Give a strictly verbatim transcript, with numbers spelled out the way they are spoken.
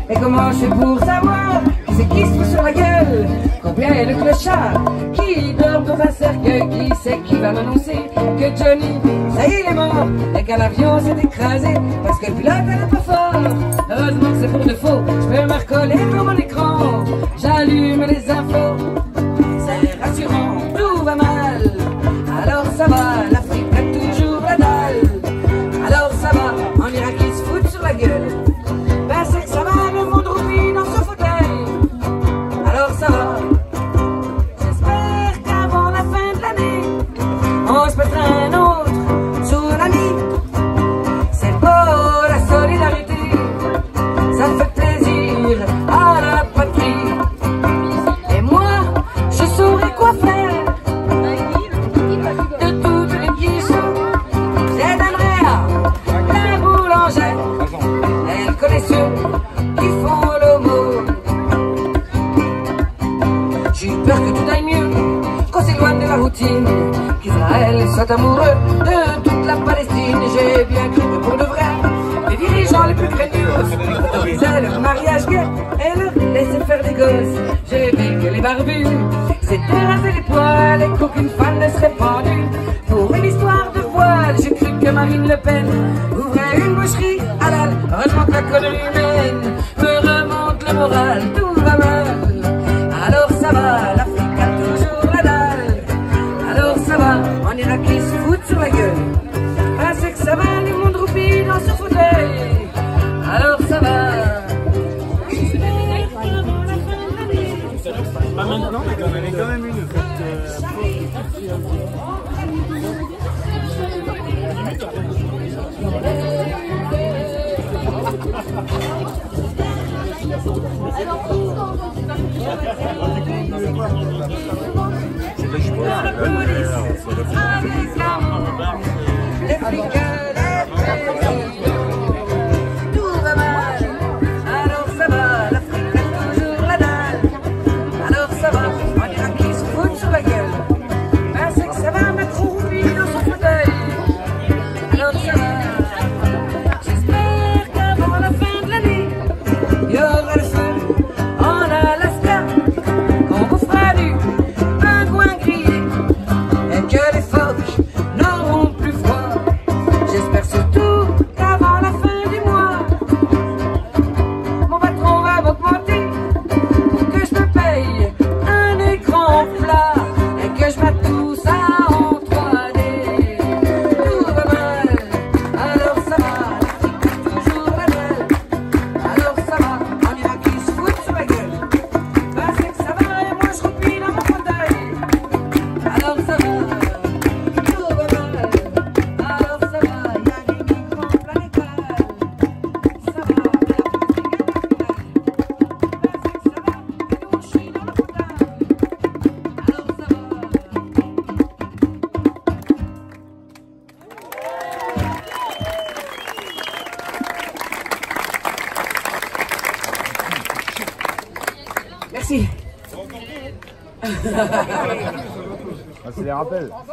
Et comment je fais pour savoir qui c'est qui se fout sur la gueule? Combien est le clochard qui dort dans un cercueil? Qui c'est qui va m'annoncer que Johnny, ça y est, il est mort? Et qu'un avion s'est écrasé parce que le pilote n'est pas fort. Heureusement que c'est pour de faux, je peux me recoller pour mon écran. J'allume les infos, c'est rassurant, tout va mal. Alors ça va, l'Afrique a toujours la dalle. Alors ça va, en Irak ils se foutent sur la gueule. Ben c'est que ça va, le monde roupie dans ce fauteuil. Alors ça va, j'espère qu'avant la fin de l'année on se mettra un autre tsunami. C'est beau la solidarité, ça fait plaisir à la patrie. Et moi, je saurais quoi faire de toutes les quiches. J'aiderais la boulangère, elle connaît ceux qui font l'aumône. J'ai peur que tout aille mieux, qu'on s'éloigne de la routine, qu'Israël soit amoureux de toute la Palestine. J'ai bien cru que pour de vrai, les dirigeants les plus créduleux autorisaient leur mariage gay et leur laissaient faire des gosses. J'ai vu que les barbus s'étaient rasés les poils et qu'aucune femme ne serait pendue pour une histoire de voile. J'ai cru que Marine Le Pen ouvrait une boucherie halal. Heureusement que la connerie humaine me remonte le moral. Tout va mal, alors ça va, l'Afrique a toujours la dalle. Alors ça va, en Irak ils se foutent sur la gueule. Ah c'est que ça va, les mondes roupis dans ce fauteuil. Alors ça va. Pas maintenant, mais on avait quand même une fête. C'est la jupe. Tout va mal, alors ça va, l'Afrique a toujours la dalle. Alors ça va, on dirait qu'ils se foutent sur la gueule. Ben c'est que ça va, mettre roupie dans son fauteuil. Alors ça va, j'espère qu'avant la fin de l'année, il y aura le feu en Alaska. On vous fera du pingouin grillé et que les phoques n'auront plus froid. J'espère surtout qu'avant la fin du mois, mon patron va m'augmenter pour que je me paye un écran plat et que je mette tout ça en trois D. Tout va mal, alors ça va, l'Afrique a toujours la dalle. Alors ça va, en Irak ils se foutent sur la gueule. Ben c'est que ça va et moi je roupie dans mon fauteuil. Alors ça va, tout va mal, alors ça va, il y a des migrants planétaires. Ça va, mais la politique est naturelle. Ben c'est que ça va, et nous on chie dans le fauteuil. Alors ça va. Merci. Ah, c'est les rappels.